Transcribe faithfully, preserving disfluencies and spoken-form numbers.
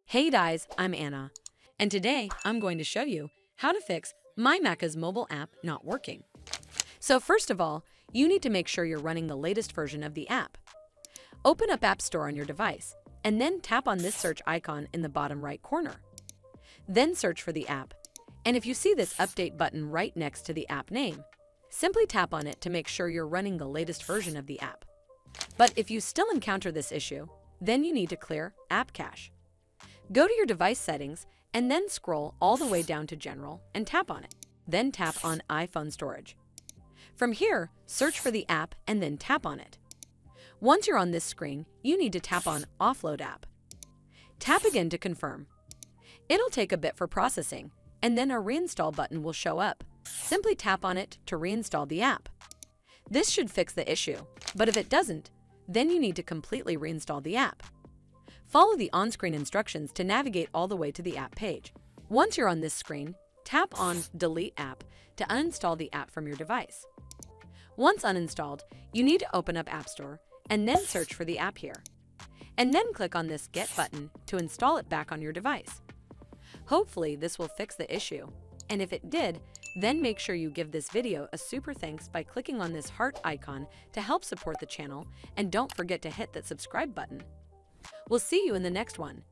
Hey guys, I'm Anna, and today I'm going to show you how to fix MyMacca's mobile app not working. So first of all, you need to make sure you're running the latest version of the app. Open up App Store on your device, and then tap on this search icon in the bottom right corner. Then search for the app, and if you see this update button right next to the app name, simply tap on it to make sure you're running the latest version of the app. But if you still encounter this issue, then you need to clear App Cache. Go to your device settings and then scroll all the way down to General and tap on it. Then tap on iPhone Storage. From here, search for the app and then tap on it. Once you're on this screen, you need to tap on Offload App. Tap again to confirm. It'll take a bit for processing, and then a Reinstall button will show up. Simply tap on it to reinstall the app. This should fix the issue, but if it doesn't, then you need to completely reinstall the app. Follow the on-screen instructions to navigate all the way to the app page. Once you're on this screen, tap on Delete App to uninstall the app from your device. Once uninstalled, you need to open up App Store and then search for the app here. And then click on this Get button to install it back on your device. Hopefully this will fix the issue, and if it did, then make sure you give this video a super thanks by clicking on this heart icon to help support the channel, and don't forget to hit that subscribe button. We'll see you in the next one.